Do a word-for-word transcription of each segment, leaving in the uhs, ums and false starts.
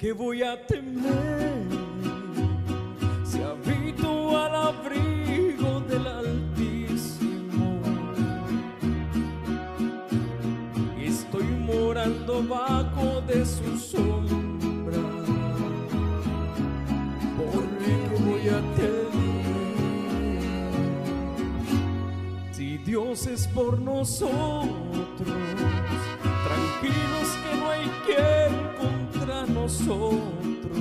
qué voy a temer si habito al abrigo del Altísimo? Estoy morando bajo de su sombra. ¿Por qué voy a temer si Dios es por nosotros? Tranquilos que no hay quien contra nosotros.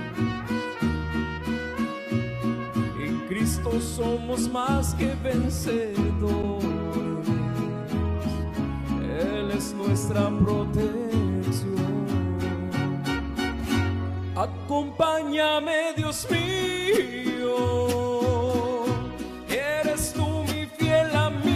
En Cristo somos más que vencedores. Él es nuestra protección. Acompáñame, Dios mío. Eres tú mi fiel amigo.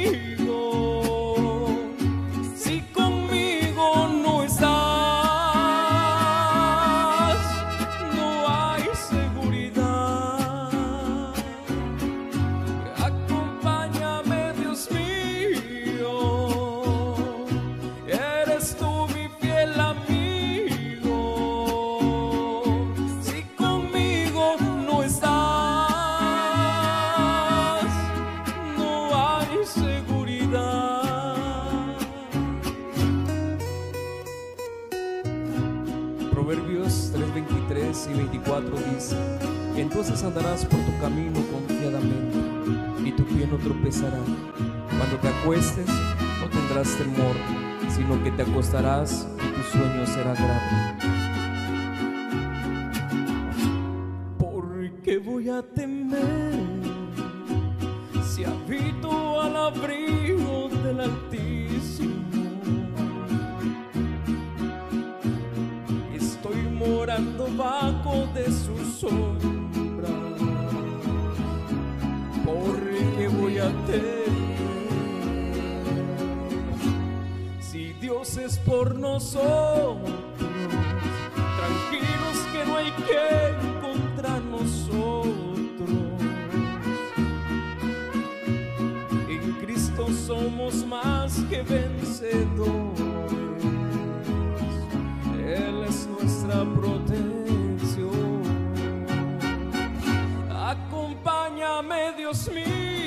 Proverbios tres, veintitrés y veinticuatro dice: entonces andarás por tu camino confiadamente, y tu pie no tropezará. Cuando te acuestes, no tendrás temor, sino que te acostarás y tu sueño será grave. ¿Por qué voy a temer si habito al abrigo del Altísimo? Morando bajo de su sombra. ¿Por qué voy a temer si Dios es por nosotros? Tranquilos que no hay quien contra nosotros. En Cristo somos más que vencedores. Él es nuestra protección. Acompáñame, Dios mío.